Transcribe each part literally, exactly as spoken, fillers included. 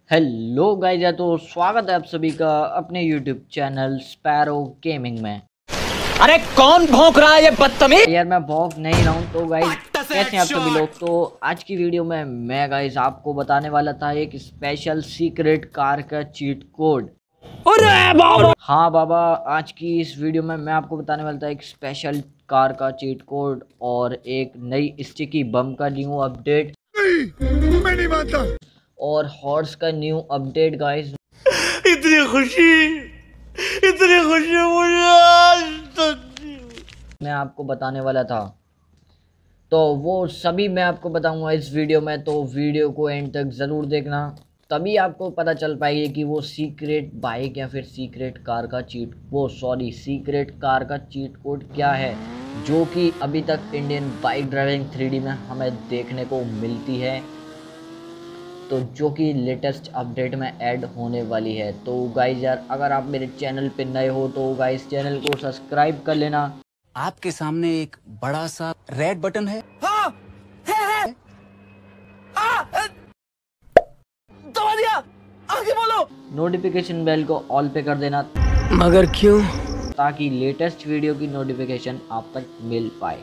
Hello guys, या तो स्वागत है आप सभी का अपने यूट्यूब चैनल स्पैरो गेमिंग में। अरे कौन भौंक रहा है ये बदतमीज? यार मैं भौंक नहीं रहा हूँ। तो गाइस कैसे हैं आप सभी लोग। तो आज की वीडियो में मैं गाइस आपको बताने वाला था एक स्पेशल सीक्रेट कार का चीट कोड। अरे बाबा, हाँ बाबा, आज की इस वीडियो में मैं आपको बताने वाला था एक स्पेशल कार का चीट कोड और एक नई स्टिकी बम का न्यू अपडेट। नहीं, मैं नहीं मानता। और हॉर्स का न्यू अपडेट गाइस। इतनी खुशी इतनी खुशी मुझे आज तक मैं आपको बताने वाला था, तो वो सभी मैं आपको बताऊंगा इस वीडियो में। तो वीडियो को एंड तक ज़रूर देखना, तभी आपको पता चल पाएगी कि वो सीक्रेट बाइक या फिर सीक्रेट कार का चीट वो सॉरी सीक्रेट कार का चीट कोड क्या है, जो कि अभी तक Indian bike driving three D में हमें देखने को मिलती है, तो जो कि लेटेस्ट अपडेट में ऐड होने वाली है। तो गाइज यार, अगर आप मेरे चैनल पे नए हो तो गाइज चैनल को सब्सक्राइब कर लेना। आपके सामने एक बड़ा सा रेड बटन है। हाँ, है, है। हाँ, है। दबा दिया, आगे बोलो। नोटिफिकेशन बेल को ऑल पे कर देना, मगर क्यों? ताकि लेटेस्ट वीडियो की नोटिफिकेशन आप तक मिल पाए।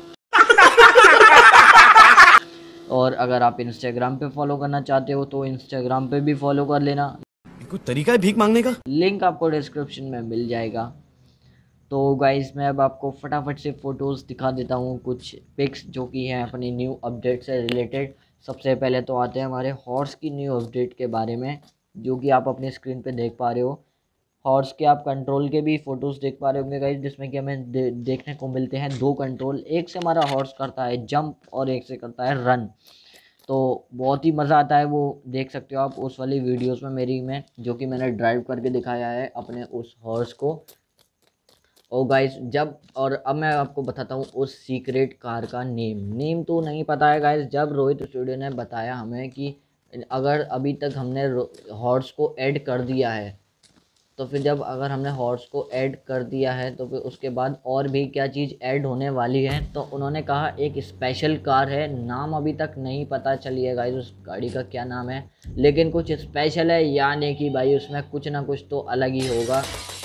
और अगर आप इंस्टाग्राम पे फॉलो करना चाहते हो तो इंस्टाग्राम पे भी फॉलो कर लेना, कोई तरीका है भीख मांगने का? लिंक आपको डिस्क्रिप्शन में मिल जाएगा। तो गाइस मैं अब आपको फटाफट से फ़ोटोज़ दिखा देता हूँ, कुछ पिक्स जो कि हैं अपनी न्यू अपडेट से रिलेटेड। सबसे पहले तो आते हैं हमारे हॉर्स की न्यू अपडेट के बारे में, जो कि आप अपनी स्क्रीन पे देख पा रहे हो। हॉर्स के आप कंट्रोल के भी फ़ोटोज़ देख पा रहे होंगे गाइस, जिसमें कि हमें दे, देखने को मिलते हैं दो कंट्रोल। एक से हमारा हॉर्स करता है जंप और एक से करता है रन। तो बहुत ही मज़ा आता है, वो देख सकते हो आप उस वाली वीडियोस में मेरी में, जो कि मैंने ड्राइव करके दिखाया है अपने उस हॉर्स को। और गाइस जब और अब मैं आपको बताता हूँ उस सीक्रेट कार का नेम नेम तो नहीं पता है गाइस। जब रोहित स्टूडियो ने बताया हमें कि अगर अभी तक हमने हॉर्स को ऐड कर दिया है, तो फिर जब अगर हमने हॉर्स को ऐड कर दिया है तो फिर उसके बाद और भी क्या चीज़ ऐड होने वाली है। तो उन्होंने कहा एक स्पेशल कार है, नाम अभी तक नहीं पता चली है गाइस उस गाड़ी का क्या नाम है, लेकिन कुछ स्पेशल है, यानी कि भाई उसमें कुछ ना कुछ तो अलग ही होगा।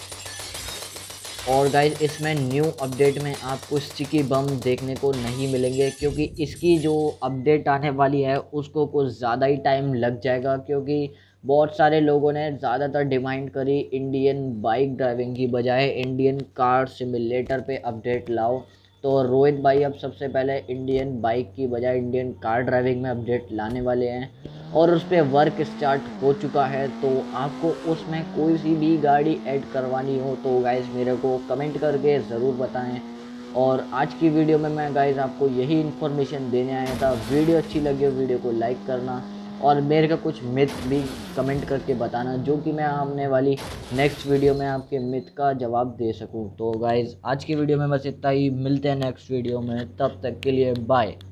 और गाइस इसमें न्यू अपडेट में आपको स्टिकी बम देखने को नहीं मिलेंगे, क्योंकि इसकी जो अपडेट आने वाली है उसको कुछ ज़्यादा ही टाइम लग जाएगा, क्योंकि बहुत सारे लोगों ने ज़्यादातर डिमांड करी इंडियन बाइक ड्राइविंग की बजाय इंडियन कार सिमुलेटर पे अपडेट लाओ। तो रोहित भाई अब सबसे पहले इंडियन बाइक की बजाय इंडियन कार ड्राइविंग में अपडेट लाने वाले हैं, और उस पर वर्क स्टार्ट हो चुका है। तो आपको उसमें कोई सी भी गाड़ी ऐड करवानी हो तो गाइस मेरे को कमेंट करके ज़रूर बताएं। और आज की वीडियो में मैं गाइस आपको यही इन्फॉर्मेशन देने आया था। वीडियो अच्छी लगी हो वीडियो को लाइक करना, और मेरे का कुछ मिथ भी कमेंट करके बताना, जो कि मैं आने वाली नेक्स्ट वीडियो में आपके मिथ का जवाब दे सकूं। तो गाइस आज की वीडियो में बस इतना ही, मिलते हैं नेक्स्ट वीडियो में, तब तक के लिए बाय।